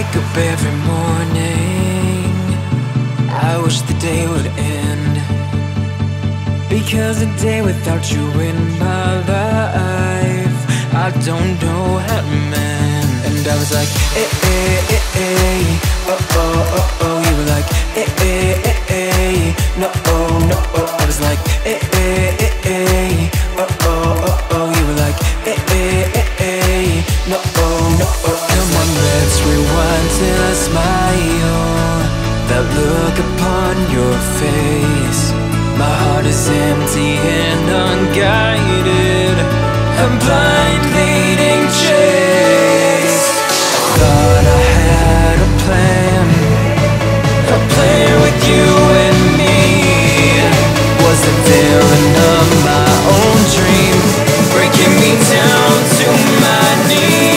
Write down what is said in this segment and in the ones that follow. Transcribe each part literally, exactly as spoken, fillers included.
wake up every morning, I wish the day would end, because a day without you in my life, I don't know how to mend. And I was like, eh, eh, eh, eh, oh, oh, oh, oh. You were like, eh, eh, eh, eh, no, oh, no, oh. I was like, eh, eh, eh, eh, oh, oh, oh, oh. You were like, eh, eh, eh, eh, no, oh, no, oh. Come on, let's rewind till I smile. That look upon your face, my heart is empty and unguided, a blind leading chase. Thought I had a plan, a plan with you and me. Wasn't there enough my own dream, breaking me down to my knees?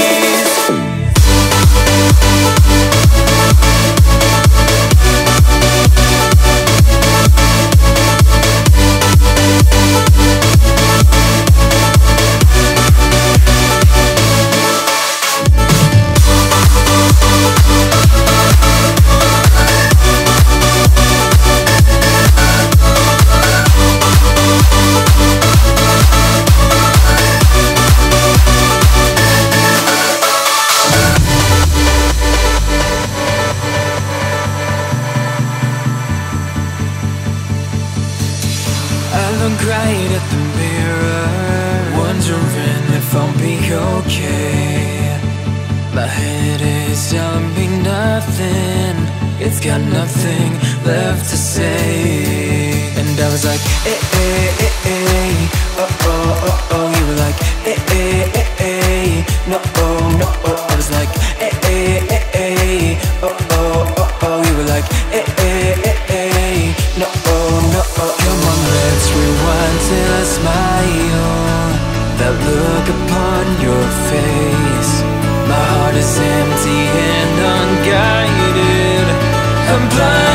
Look right at the mirror, wondering if I'll be okay. My head is telling me nothing, it's got nothing left to say. And I was like, eh, eh, eh, eh, oh, oh, oh, oh. You were like, eh, eh, eh, eh, no, oh, no, oh. I was like, eh, eh, eh, eh, oh, oh, oh, oh. You were like, eh, eh, eh, eh, no, oh, no, oh. Come on, let's rewind till I smile. That look upon your face, my heart is empty and unguided, I'm blind.